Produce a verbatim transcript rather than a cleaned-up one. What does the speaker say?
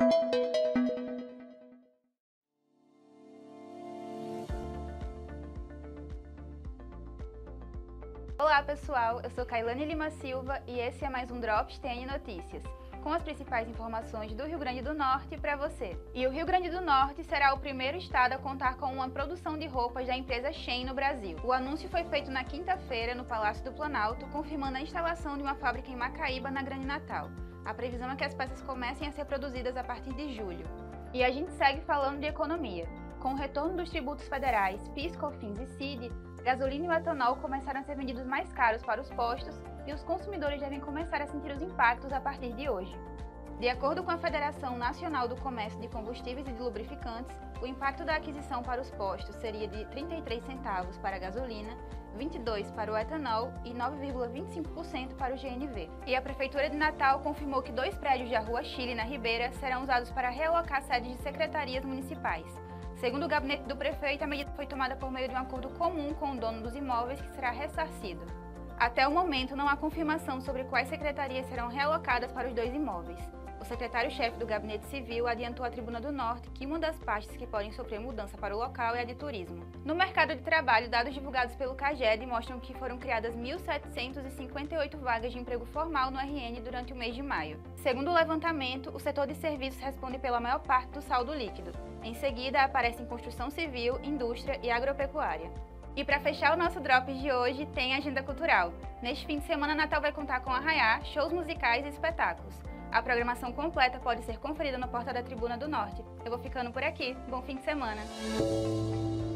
Olá pessoal, eu sou Kailane Lima Silva e esse é mais um Drops T N Notícias, com as principais informações do Rio Grande do Norte para você. E o Rio Grande do Norte será o primeiro estado a contar com uma produção de roupas da empresa Shein no Brasil. O anúncio foi feito na quinta-feira no Palácio do Planalto, confirmando a instalação de uma fábrica em Macaíba, na Grande Natal. A previsão é que as peças comecem a ser produzidas a partir de julho. E a gente segue falando de economia. Com o retorno dos tributos federais, PIS, COFINS e C I D, gasolina e o etanol começaram a ser vendidos mais caros para os postos e os consumidores devem começar a sentir os impactos a partir de hoje. De acordo com a Federação Nacional do Comércio de Combustíveis e de Lubrificantes, o impacto da aquisição para os postos seria de trinta e três centavos para a gasolina, vinte e dois centavos para o etanol e nove vírgula vinte e cinco por cento para o G N V. E a Prefeitura de Natal confirmou que dois prédios da Rua Chile, na Ribeira, serão usados para realocar sedes de secretarias municipais. Segundo o gabinete do prefeito, a medida foi tomada por meio de um acordo comum com o dono dos imóveis, que será ressarcido. Até o momento, não há confirmação sobre quais secretarias serão realocadas para os dois imóveis. O secretário-chefe do Gabinete Civil adiantou à Tribuna do Norte que uma das pastas que podem sofrer mudança para o local é a de turismo. No mercado de trabalho, dados divulgados pelo CAGED mostram que foram criadas mil setecentas e cinquenta e oito vagas de emprego formal no R N durante o mês de maio. Segundo o levantamento, o setor de serviços responde pela maior parte do saldo líquido. Em seguida, aparecem construção civil, indústria e agropecuária. E para fechar o nosso Drops de hoje, tem agenda cultural. Neste fim de semana, Natal vai contar com arraiá, shows musicais e espetáculos. A programação completa pode ser conferida no portal da Tribuna do Norte. Eu vou ficando por aqui. Bom fim de semana!